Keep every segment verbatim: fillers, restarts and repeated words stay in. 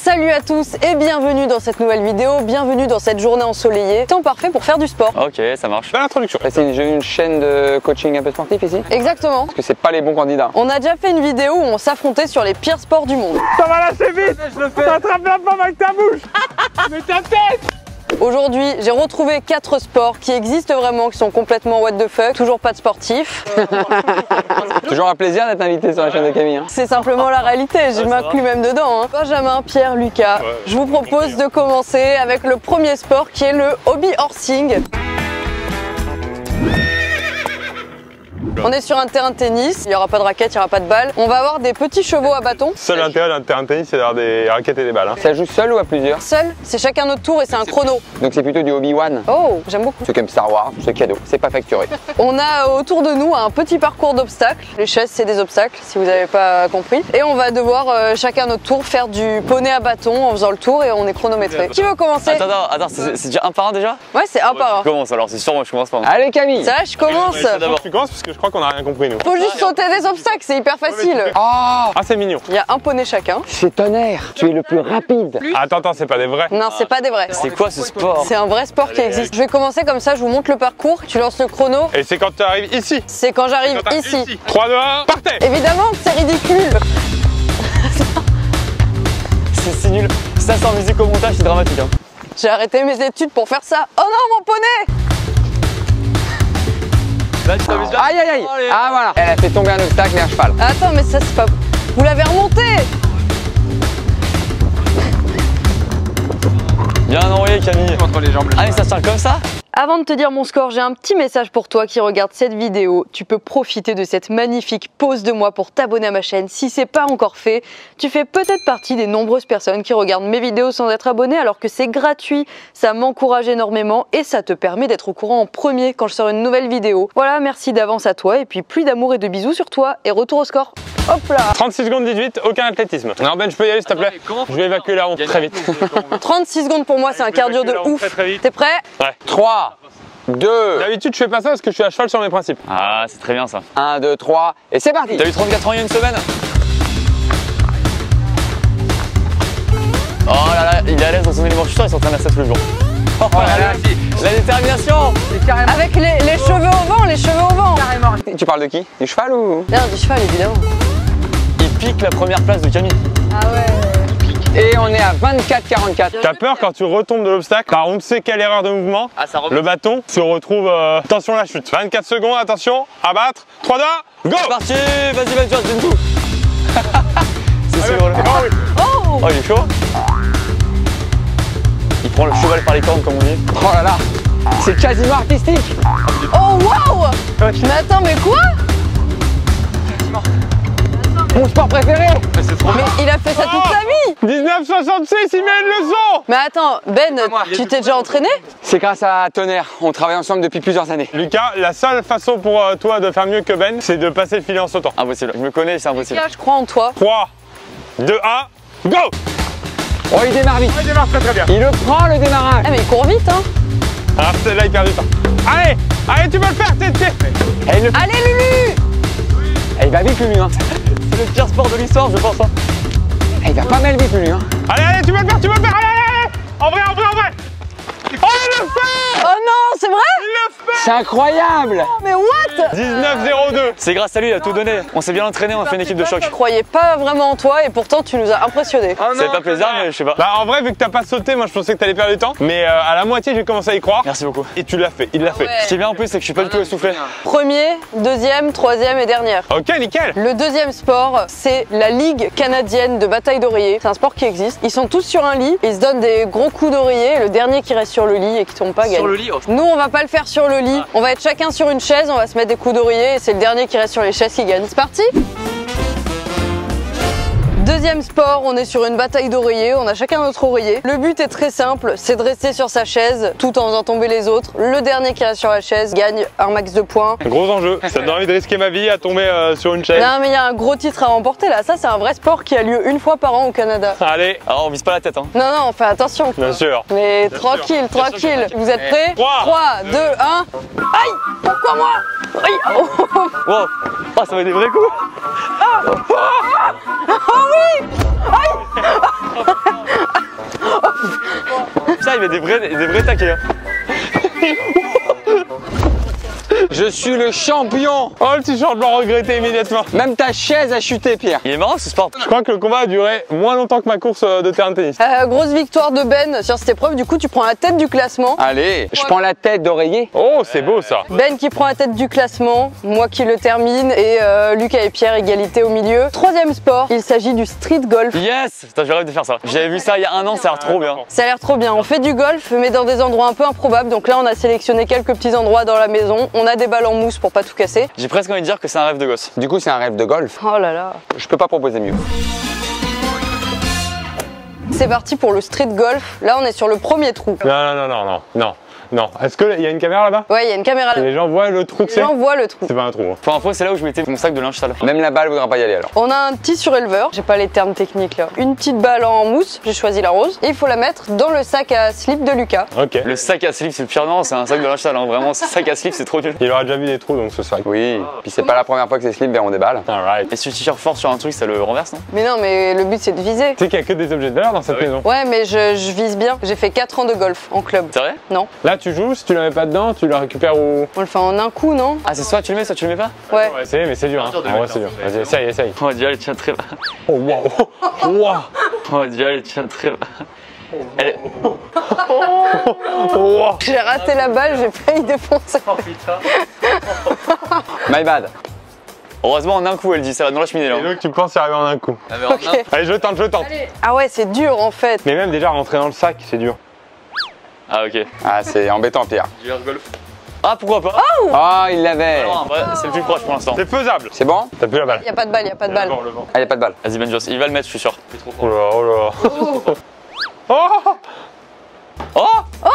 Salut à tous et bienvenue dans cette nouvelle vidéo, bienvenue dans cette journée ensoleillée. Temps parfait pour faire du sport. Ok, ça marche. Belle introduction. C'est une, une chaîne de coaching un peu sportif ici? Exactement. Parce que c'est pas les bons candidats. On a déjà fait une vidéo où on s'affrontait sur les pires sports du monde. Ça va lâcher vite. Je le fais. T'attrapes la pomme avec ta bouche. Mais ta tête. Aujourd'hui, j'ai retrouvé quatre sports qui existent vraiment, qui sont complètement what the fuck. Toujours pas de sportifs. Toujours un plaisir d'être invité sur la chaîne de Camille. Hein. C'est simplement la réalité, je m'inclus même dedans. Hein. Benjamin, Pierre, Lucas, ouais. Je vous propose de commencer avec le premier sport qui est le hobby horsing. On est sur un terrain de tennis, il n'y aura pas de raquettes, il n'y aura pas de balles. On va avoir des petits chevaux à bâton. Seul intérêt d'un terrain de tennis, c'est d'avoir des raquettes et des balles. Hein. Ça joue seul ou à plusieurs? Seul, c'est chacun notre tour et c'est un chrono. Donc c'est plutôt du Obi-Wan. Oh, j'aime beaucoup. Ceux qui aiment Star Wars, c'est cadeau, c'est pas facturé. On a autour de nous un petit parcours d'obstacles. Les chaises, c'est des obstacles, si vous n'avez pas compris. Et on va devoir euh, chacun notre tour faire du poney à bâton en faisant le tour et on est chronométré. Qui veut commencer? Attends, attends, attends c'est déjà un par un déjà? Ouais, c'est un par un. Je commence alors, c'est sûr, moi je commence pas. Allez Camille. Ça, je commence. D'abord tu commences parce que je crois qu'on a rien compris nous. Faut juste sauter des obstacles, c'est hyper facile. Oh, ah, c'est mignon. Il y a un poney chacun. C'est tonnerre. Tu es le plus rapide. Attends, attends, c'est pas des vrais. Non, c'est pas des vrais. C'est quoi ce sport? C'est un vrai sport qui existe. Je vais commencer comme ça, je vous montre le parcours, tu lances le chrono. Et c'est quand tu arrives ici. C'est quand j'arrive ici. ici. trois, deux, un, partez. Évidemment que c'est ridicule. C'est nul. Ça, c'est en musique au montage, c'est dramatique. Hein. J'ai arrêté mes études pour faire ça. Oh non, mon poney! Là, tu t'amuses bien. Aïe aïe aïe. Ah voilà. Elle a fait tomber un obstacle et un cheval. Attends, mais ça c'est pas... Vous l'avez remonté! Bien envoyé Camille. Contre les jambes. Ah mais ça se tient comme ça? Avant de te dire mon score, j'ai un petit message pour toi qui regarde cette vidéo. Tu peux profiter de cette magnifique pause de moi pour t'abonner à ma chaîne. Si c'est pas encore fait, tu fais peut-être partie des nombreuses personnes qui regardent mes vidéos sans être abonnées alors que c'est gratuit. Ça m'encourage énormément et ça te permet d'être au courant en premier quand je sors une nouvelle vidéo. Voilà, merci d'avance à toi et puis plus d'amour et de bisous sur toi et retour au score. Hop là! trente-six secondes dix-huit, aucun athlétisme. Non Ben, je peux y aller s'il te plaît? Je vais évacuer la honte très vite. trente-six secondes pour moi, c'est un cardio de ouf. T'es prêt? Ouais. trois, deux. D'habitude, je fais pas ça parce que je suis à cheval sur mes principes. Ah, c'est très bien ça. un, deux, trois, et c'est parti. T'as eu trente-quatre ans il y a une semaine? Oh là là, il est à l'aise dans son élément chuteur, il s'entraîne à ça tous les jours. Oh, Oh là là, la détermination. Avec les, les cheveux au vent, les cheveux au vent. carrément. Tu parles de qui? Du cheval ou? Non, du cheval évidemment. Il pique la première place de Camille. Ah ouais. Et on est à vingt-quatre quarante-quatre. T'as peur quand tu retombes de l'obstacle, par on ne sait quelle erreur de mouvement, Ah, ça remonte. le bâton se retrouve... Euh... Attention la chute. vingt-quatre secondes, attention, abattre. trois, deux, un, go. C'est parti. Vas-y, vas-y, vas-y, donne tout. C'est Allez, sûr. oh oui. Oh! Oh, il est chaud. Il prend le cheval par les cornes comme on dit. Oh là là, c'est quasiment artistique. Oh waouh! Mais attends, mais quoi? Mon sport préféré. Mais il a fait ça toute sa vie! dix-neuf soixante-six, il met une leçon. Mais attends, Ben, tu t'es déjà entraîné? C'est grâce à Tonnerre, on travaille ensemble depuis plusieurs années. Lucas, la seule façon pour euh, toi de faire mieux que Ben, c'est de passer le filet en sautant. Impossible. Je me connais, c'est impossible. Je crois en toi. trois, deux, un, go. Oh, il démarre vite. Il démarre très très bien. Il le prend le démarrage. Ah mais il court vite hein! Alors là il perd du temps. Allez, allez, tu peux le faire, t'es, t'es. Et il, le... Allez Lulu! Et il va vite lui, hein. C'est le pire sport de l'histoire, je pense. Hein. Et il va pas mal vite lui, hein. Allez, allez, tu peux le faire, tu peux le faire, allez, allez, allez. En vrai, en vrai, en vrai. Oh, il le fait. Oh non, c'est vrai? Il le fait. C'est incroyable. Mais what? dix-neuf zéro deux. C'est grâce à lui, il a tout donné. On s'est bien entraîné, on a fait une équipe de choc. Je croyais pas vraiment en toi et pourtant tu nous as impressionnés. Ça fait pas plaisir, mais je sais pas. Bah en vrai, vu que t'as pas sauté, moi je pensais que t'allais perdre du temps. Mais euh, à la moitié, j'ai commencé à y croire. Merci beaucoup. Et tu l'as fait, il l'a fait. Ce qui est bien en plus, c'est que je suis pas du tout essoufflé. Premier, deuxième, troisième et dernière. Ok, nickel. Le deuxième sport, c'est la Ligue canadienne de bataille d'oreiller. C'est un sport qui existe. Ils sont tous sur un lit, ils se donnent des gros coups d'oreiller. Le dernier qui reste sur le lit et qui tombe pas gagne. Sur le lit, oh. Nous, on va pas le faire sur le lit. On va être chacun sur une chaise, on va se mettre des coups d'oreiller et c'est le dernier qui reste sur les chaises qui gagne. C'est parti? Deuxième sport, on est sur une bataille d'oreillers, on a chacun notre oreiller. Le but est très simple, c'est de rester sur sa chaise tout en faisant tomber les autres. Le dernier qui reste sur la chaise gagne un max de points. Gros enjeu. Ça me donne envie de risquer ma vie à tomber euh, sur une chaise. Non mais il y a un gros titre à remporter là, ça c'est un vrai sport qui a lieu une fois par an au Canada. Allez, Alors on vise pas la tête, hein. Non non, on fait attention. bien sûr. Mais tranquille, tranquille. Vous êtes prêts? Trois. trois, deux, un. Aïe! Pourquoi moi? Aïe! Oh, oh, oh. Wow. Oh, ça va être des vrais coups. Oh oui! Aïe! met des vrais, des vrais taquets. Hein. Je suis le champion. Oh, le petit short blanc regretté immédiatement. Même ta chaise a chuté, Pierre. Il est marrant ce sport. Je crois que le combat a duré moins longtemps que ma course de terrain de tennis. Euh, grosse victoire de Ben sur cette épreuve, du coup tu prends la tête du classement. Allez, je prends la tête d'oreiller. Oh, c'est beau ça. Ben qui prend la tête du classement, moi qui le termine et euh, Lucas et Pierre égalité au milieu. Troisième sport, il s'agit du street golf. Yes. Putain, je rêve de faire ça. J'avais vu ça il y a un an, ça a l'air trop bien. Ça a l'air trop bien, on fait du golf mais dans des endroits un peu improbables. Donc là on a sélectionné quelques petits endroits dans la maison. On a des balles en mousse pour pas tout casser. J'ai presque envie de dire que c'est un rêve de gosse. Du coup, c'est un rêve de golf. Oh là là. Je peux pas proposer mieux. C'est parti pour le street golf. Là on est sur le premier trou. Non, non, non, non, non, non. Non. Est-ce qu'il y a une caméra là-bas? Ouais, il y a une caméra là. Les gens voient le trou que Les c'est? gens voient le trou. C'est pas un trou. Hein. Pour info, c'est là où je mettais mon sac de linge sale. Même la balle voudra pas y aller alors. On a un petit suréleveur, j'ai pas les termes techniques là. Une petite balle en mousse, j'ai choisi la rose. Et il faut la mettre dans le sac à slip de Lucas. Ok. Le sac à slip, c'est le pire, non, c'est un sac de linge sale. Hein. Vraiment, ce sac à slip, c'est trop nul. Il aura déjà vu des trous donc ce sac. Oui. Puis c'est pas la première fois que ces slips verront des balles. Alright. Et si tu tires fort sur un truc, ça le renverse, non? Mais non, mais le but c'est de viser. Tu sais qu'il y a que des objets de valeur dans cette maison. Ouais, mais je, je vise bien. J'ai fait quatre ans de golf en club. C'est vrai? Non. Là, tu joues, si tu la mets pas dedans, tu la récupères où? On le fait en un coup, non? Ah, c'est soit tu le mets, soit tu le mets pas? Ouais. On va essayer, mais c'est dur. Hein. En vrai, c'est dur. Vas-y, essaye, essaye. Oh, déjà, elle tient très bas. Oh, waouh. Waouh. Oh, déjà, elle tient très bas. Elle... Waouh. J'ai raté la balle, j'ai failli défoncer. My bad. Heureusement, en un coup, elle dit ça va dans la cheminée là. Et donc, tu penses y arriver en un coup. Ok. Allez, je tente, je tente. Ah ouais, c'est dur en fait. Mais même déjà rentrer dans le sac, c'est dur. Ah, ok. Ah, c'est embêtant, Pierre. Ah, pourquoi pas? Oh, il l'avait. Non, en vrai, c'est le plus proche pour l'instant. C'est faisable. C'est bon? T'as plus la balle. Y a pas de balle, y a pas de balle. Ah, y a pas de balle. Vas-y, Benjos, il va le mettre, je suis sûr. Oh là, oh là. Oh. Oh!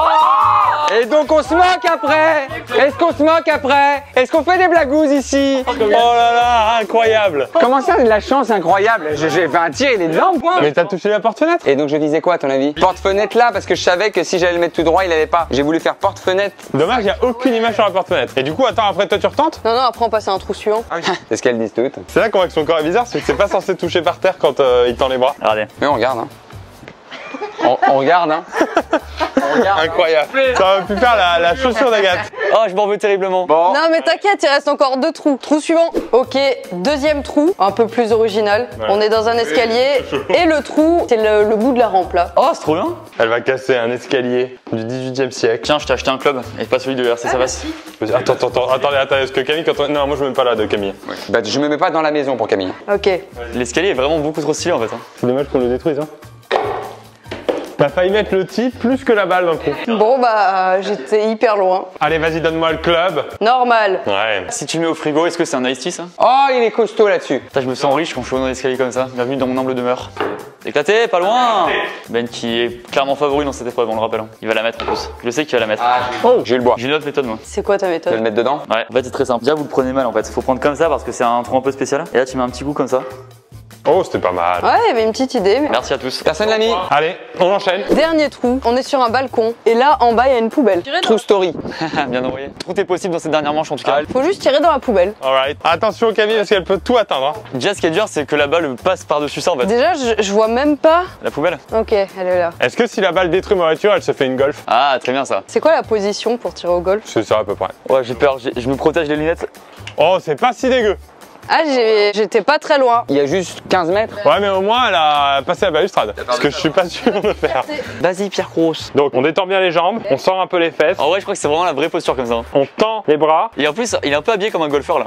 Et donc on se moque après. Est-ce qu'on se moque après? Est-ce qu'on fait des blagouses ici? Oh là là, incroyable. Comment ça, de la chance incroyable? J'ai j'ai fait un tir, il est dedans, point. Mais t'as touché la porte-fenêtre? Et donc je disais quoi à ton avis? Porte-fenêtre là, parce que je savais que si j'allais le mettre tout droit, il allait pas. J'ai voulu faire porte-fenêtre. Dommage, y a aucune image sur la porte-fenêtre. Et du coup, attends, après toi tu retentes? Non, non, après on passe à un trou suivant. C'est ce qu'elles disent toutes. C'est là qu'on voit que son corps est bizarre, c'est que c'est pas censé toucher par terre quand euh, il tend les bras. Regardez. Mais on regarde, hein. On, on regarde, hein. On regarde. Incroyable. Ça aurait pu faire la, la chaussure d'Agathe. Oh, je m'en veux terriblement. Bon. Non mais t'inquiète, il reste encore deux trous. Trou suivant. Ok, deuxième trou, un peu plus original. Ouais. On est dans un escalier et le trou, c'est le, le bout de la rampe là. Oh, c'est trop bien. Elle va casser un escalier du dix-huitième siècle. Tiens, je t'ai acheté un club et pas celui de R C Savas. Attends, attends, attends, attendez, attendez, est-ce que Camille, quand on... Non, moi je me mets pas là de Camille. Ouais. Bah, je me mets pas dans la maison pour Camille. Ok. L'escalier est vraiment beaucoup trop stylé en fait. Hein. C'est dommage qu'on le détruise, hein. T'as failli mettre le type plus que la balle dans le trou. Bon bah j'étais hyper loin. Allez, vas-y, donne-moi le club. Normal. Ouais. Si tu le mets au frigo, est-ce que c'est un iced tea ça? Oh, il est costaud là-dessus. Putain, je me sens riche quand je suis dans l'escalier comme ça. Bienvenue dans mon humble demeure. Éclaté, pas loin. Ben qui est clairement favori dans cette épreuve, on le rappelle. Hein. Il va la mettre en plus. Je sais qu'il va la mettre. Oh, j'ai eu le bois. J'ai une autre méthode moi. C'est quoi ta Tu veux le méthode? mettre dedans? Ouais, en fait c'est très simple. Déjà vous le prenez mal en fait. Faut prendre comme ça parce que c'est un trou un peu spécial. Et là tu mets un petit coup comme ça. Oh, c'était pas mal. Ouais, il y avait une petite idée. Mais... Merci à tous. Personne l'a mis. Allez, on enchaîne. Dernier trou, on est sur un balcon et là en bas il y a une poubelle. True story. Bien envoyé. Tout est possible dans cette dernière manche en tout cas. Faut juste tirer dans la poubelle. Alright. Attention, Camille, parce qu'elle peut tout atteindre. Hein. Déjà ce qui est dur c'est que la balle passe par-dessus ça en fait. Déjà je, je vois même pas. La poubelle. Ok, elle est là. Est-ce que si la balle détruit ma voiture, elle se fait une golf? Ah très bien ça. C'est quoi la position pour tirer au golf? C'est ça à peu près. Ouais j'ai peur, j'ai- je me protège les lunettes. Oh, c'est pas si dégueu. Ah j'ai- j'étais pas très loin. Il y a juste quinze mètres. Ouais, mais au moins, elle a passé la balustrade. Ce que je suis pas sûr de faire. Vas-y Pierre Grosse. Donc, on détend bien les jambes, on sort un peu les fesses, En vrai je crois que c'est vraiment la vraie posture comme ça. on tend les bras. Et en plus il est un peu habillé comme un golfeur là.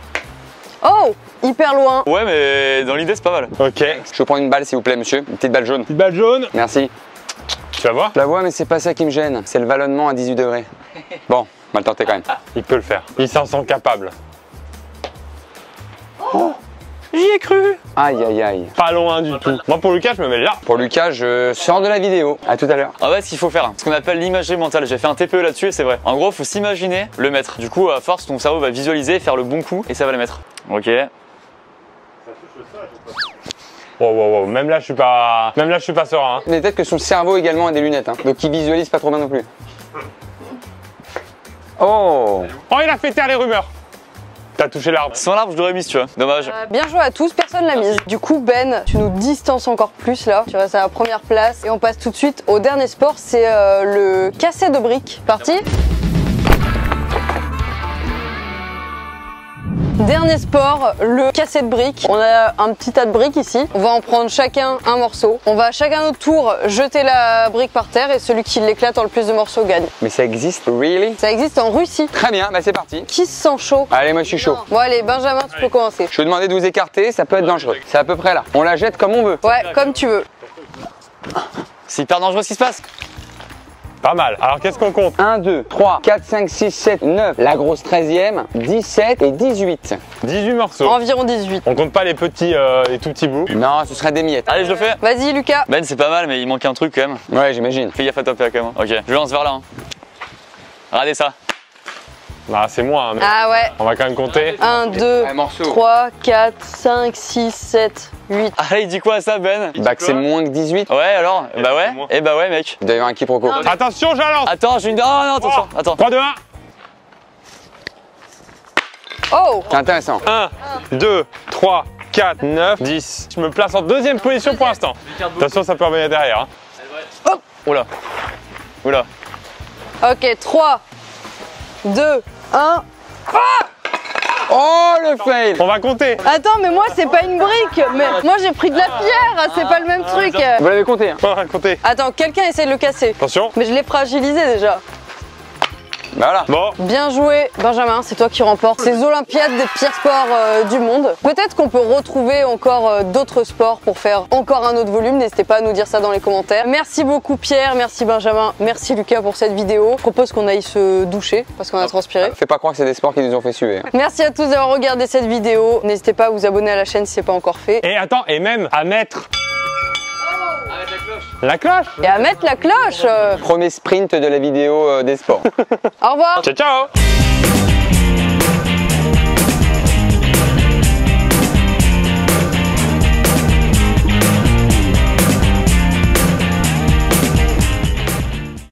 Oh, hyper loin. Ouais mais dans l'idée c'est pas mal. Ok. Je peux prendre une balle, s'il vous plaît, monsieur. Une petite balle jaune. Petite balle jaune. Merci. Tu vas voir? Je la vois, mais c'est pas ça qui me gêne. C'est le vallonnement à dix-huit degrés. Bon, on va le tenter quand même. Il peut le faire. Il s'en sent capable. J'y ai cru. Aïe, aïe, aïe. Pas loin du tout. Moi, pour Lucas, je me mets là. Pour Lucas, je sors de la vidéo. À tout à l'heure. En fait, ce qu'il faut faire, ce qu'on appelle l'imagerie mentale. J'ai fait un T P E là-dessus et c'est vrai. En gros, faut s'imaginer le mettre. Du coup, à force, ton cerveau va visualiser, faire le bon coup et ça va le mettre. Ok. Wow, wow, wow. Même là, je suis pas, même là, je suis pas serein. Hein. Mais peut-être que son cerveau également a des lunettes, hein. Donc il visualise pas trop bien non plus. Oh! Oh, il a fait taire les rumeurs. T'as touché l'arbre. Sans l'arbre, je l'aurais mis, tu vois. Dommage. Euh, bien joué à tous, personne l'a mise. Du coup, Ben, tu nous distances encore plus là. Tu restes à la première place. Et on passe tout de suite au dernier sport, c'est euh, le casset de briques. Parti? Dernier sport, le casset de briques. On a un petit tas de briques ici. On va en prendre chacun un morceau. On va chacun notre tour jeter la brique par terre et celui qui l'éclate en le plus de morceaux gagne. Mais ça existe, really? Ça existe en Russie. Très bien, bah c'est parti. Qui se sent chaud? Allez, moi je suis chaud. Bon allez, Benjamin, tu peux commencer. Je vais demander de vous écarter, ça peut être dangereux. C'est à peu près là. On la jette comme on veut. Ouais, comme tu veux. C'est hyper dangereux ce qui se passe. Pas mal. Alors qu'est-ce qu'on compte? un, deux, trois, quatre, cinq, six, sept, neuf. La grosse treizième, dix-sept et dix-huit. dix-huit morceaux. Environ dix-huit. On compte pas les petits, euh, les tout petits bouts. Non, ce serait des miettes. Allez, je le fais. Vas-y Lucas. Ben, c'est pas mal, mais il manque un truc quand même. Ouais, j'imagine. Fais gaffe à toi, P A quand même. Ok, je lance vers là. Hein. Regardez ça. Bah c'est moins, hein, mais Ah ouais. on va quand même compter. un, deux, Un morceau. trois, quatre, cinq, six, sept, huit. Allez, il dit quoi ça, Ben? Bah que c'est moins que dix-huit. Ouais, alors? Bah ouais. moins. Eh bah ouais, mec. Il doit y avoir un quiproquo. Non, Attention, j'allance. Attends, j'ai une. Oh non, attention. Attends. trois, deux, un. Oh. C'est intéressant. un, deux, trois, quatre, neuf, dix. Je me place en deuxième position pour l'instant. Attention, ça peut revenir derrière. Hein. Oula. Oula. Ok, trois, deux, un. Oh le fail. On va compter. Attends, mais moi c'est pas une brique. Mais moi j'ai pris de la pierre, c'est pas le même truc. Vous l'avez compté, hein? On va compter. Attends, quelqu'un essaie de le casser. Attention. Mais je l'ai fragilisé déjà. Bah voilà. Bon. Bien joué, Benjamin, c'est toi qui remporte ces Olympiades des pires sports euh, du monde. Peut-être qu'on peut retrouver encore euh, d'autres sports pour faire encore un autre volume. N'hésitez pas à nous dire ça dans les commentaires. Merci beaucoup Pierre, merci Benjamin, merci Lucas pour cette vidéo. Je propose qu'on aille se doucher parce qu'on a transpiré. Fais pas croire que c'est des sports qui nous ont fait suer. Merci à tous d'avoir regardé cette vidéo. N'hésitez pas à vous abonner à la chaîne si c'est pas encore fait. Et attends, et même à mettre. La cloche. Et à mettre la cloche. euh. Premier sprint de la vidéo euh, des sports. Au revoir. Ciao, ciao.